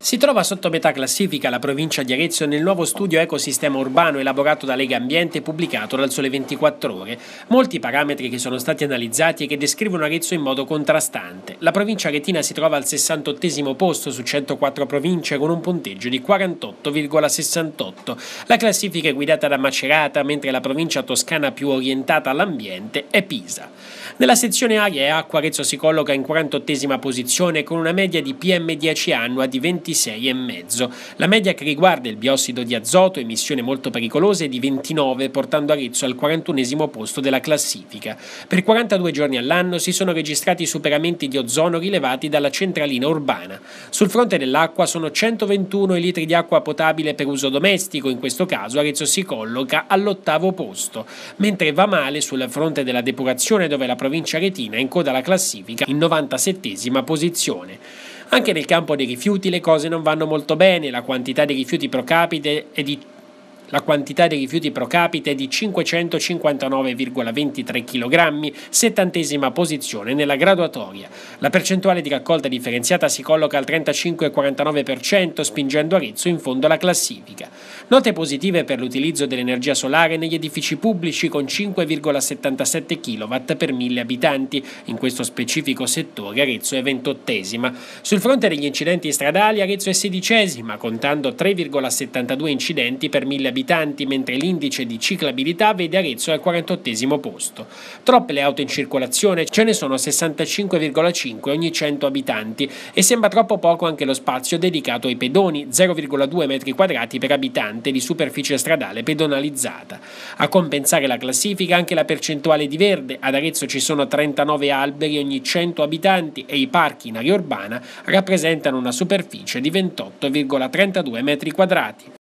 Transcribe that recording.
Si trova sotto metà classifica la provincia di Arezzo nel nuovo studio Ecosistema Urbano elaborato da Lega Ambiente e pubblicato dal Sole 24 Ore. Molti parametri che sono stati analizzati e che descrivono Arezzo in modo contrastante. La provincia aretina si trova al 68° posto su 104 province con un punteggio di 48,68. La classifica è guidata da Macerata, mentre la provincia toscana più orientata all'ambiente è Pisa. Nella sezione aria e acqua Arezzo si colloca in 48° posizione con una media di PM10 annua di 26,5. La media che riguarda il biossido di azoto, emissione molto pericolosa, è di 29, portando Arezzo al 41° posto della classifica. Per 42 giorni all'anno si sono registrati superamenti di ozono rilevati dalla centralina urbana. Sul fronte dell'acqua sono 121 i litri di acqua potabile per uso domestico, in questo caso Arezzo si colloca all'8° posto, mentre va male sul fronte della depurazione, dove la provincia aretina è in coda alla classifica in 97° posizione. Anche nel campo dei rifiuti le cose non vanno molto bene, la quantità di rifiuti pro capite è di 559,23 kg, 70° posizione nella graduatoria. La percentuale di raccolta differenziata si colloca al 35,49%, spingendo Arezzo in fondo alla classifica. Note positive per l'utilizzo dell'energia solare negli edifici pubblici con 5,77 kW per 1000 abitanti. In questo specifico settore Arezzo è 28°. Sul fronte degli incidenti stradali Arezzo è 16°, contando 3,72 incidenti per 1000 abitanti, mentre l'indice di ciclabilità vede Arezzo al 48° posto. Troppe le auto in circolazione, ce ne sono 65,5 ogni 100 abitanti e sembra troppo poco anche lo spazio dedicato ai pedoni, 0,2 metri quadrati per abitante di superficie stradale pedonalizzata. A compensare la classifica anche la percentuale di verde. Ad Arezzo ci sono 39 alberi ogni 100 abitanti e i parchi in area urbana rappresentano una superficie di 28,32 metri quadrati.